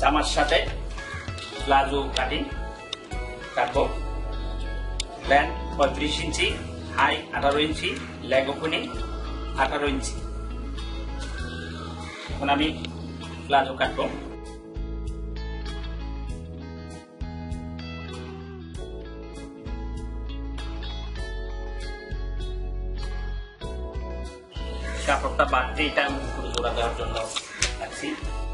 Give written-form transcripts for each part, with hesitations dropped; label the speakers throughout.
Speaker 1: জামার সাথে palazzo cutting কাটবো। লেন্থ 35 ইঞ্চি, হাই 18 ইঞ্চি, লেগ ওপেনিং 18 ইঞ্চি। এখন আমি প্লাজো কাটবো। কাপড়টা বাদ দিয়ে এটা আমি উপরে জোড়া দেওয়ার জন্য রাখছি।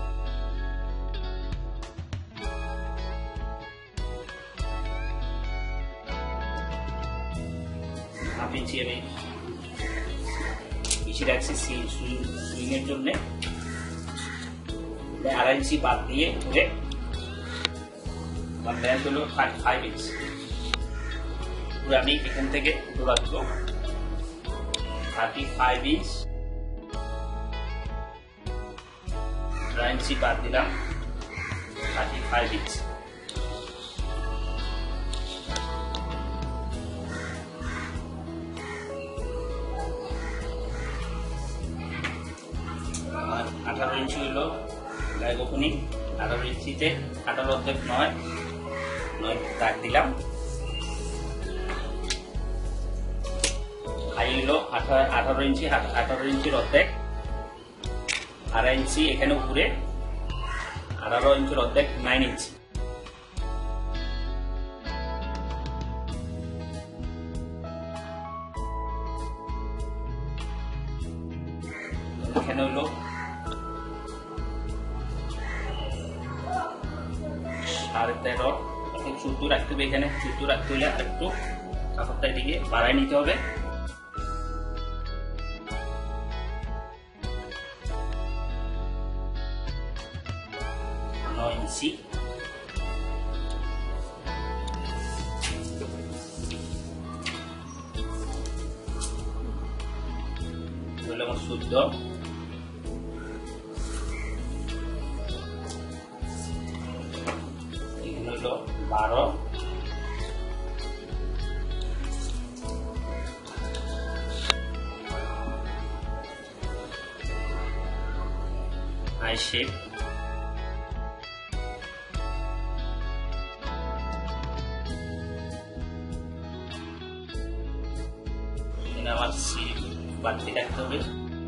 Speaker 1: হাফ ইঞ্চি আমি পিছিয়ে রাখছি সুইং এর জন্য। 2.5 ইঞ্চি বাদ দিয়ে উপরে আমার লেন্থ হলো 35 ইঞ্চি। পুরো আমি এখান থেকে জোড়া দেব 35 ইঞ্চ। 2.5 ইঞ্চি বাদ দিলাম 35 ইঞ্চ। আর 18 ইঞ্চি হলো লেগ ওপেনিং। 18 ইঞ্চিতে 18 অর্ধেক 9 দাগ দিলাম। হাই হলো 18 ইঞ্চি, 18 ইঞ্চির অর্ধেক 2.5 ইঞ্চি এখানে উপরে, 18 ইঞ্চির অর্ধেক 9 ইঞ্চি। এখানে হলো 13.5, 14 রাখতে হবে। এখানে 14 রাখতে হলে একটু কাপড়টা এদিকে বাড়াই নিতে হবে। 9 ইঞ্চি। হলো আমার 14। এখানে হলো 12। I shape. আমার সিট বাড়তি রাখতে হবে।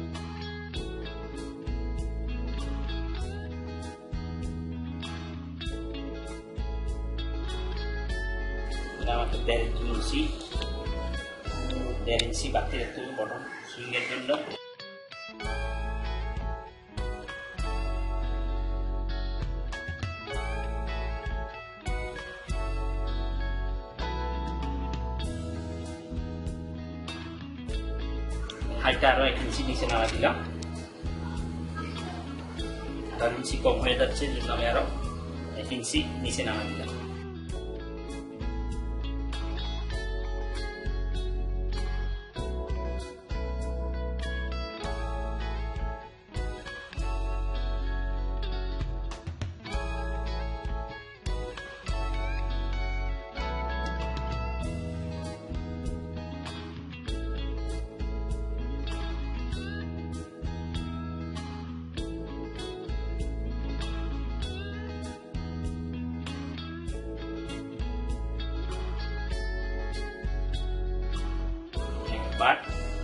Speaker 1: আমাকে 1.5 ইঞ্চি বাড়তি রাখতে হবে বটম সুইং এর জন্য। হাইটটা আরো 1 ইঞ্চি নিচে নামা দিলাম। 1 ইঞ্চি কম হয়ে যাচ্ছে, জন্য আমি আরো 1 ইঞ্চি নিচে নামা দিলাম। But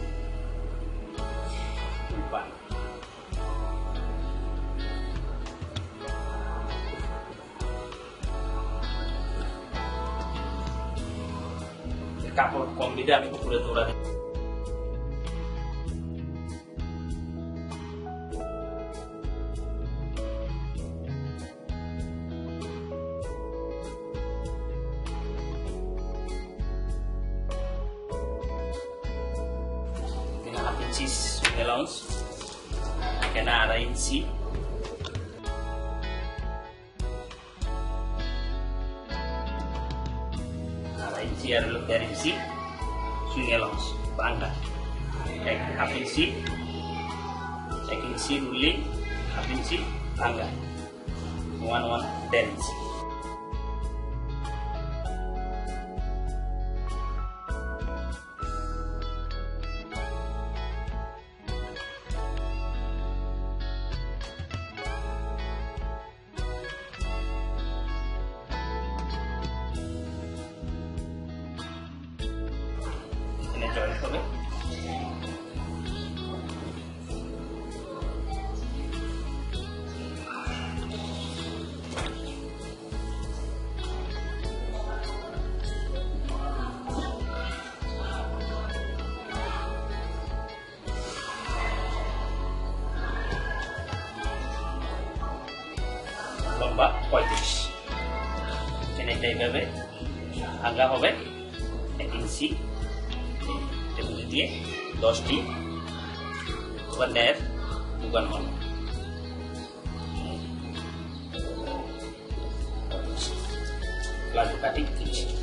Speaker 1: কাপড় কম দিলে আমি উপরে জোড়া দিই। হাফ ইঞ্চি অ্যালাউন্স, এখানে 2.5 ইঞ্চি। আর হলো 1.5 ইঞ্চি সুইং অ্যালাউন্স বাংলা। হাফ ইঞ্চি, 1 ইঞ্চি রুলিং, হাফ ইঞ্চি ভাঙ্গা, 1.1 ইঞ্চি। এইভাবে ভাঙা হবে 1 ইঞ্চি এগুলি দিয়ে 10টি লেয়ার ঢুকানো হলো। Palazzo cutting finish.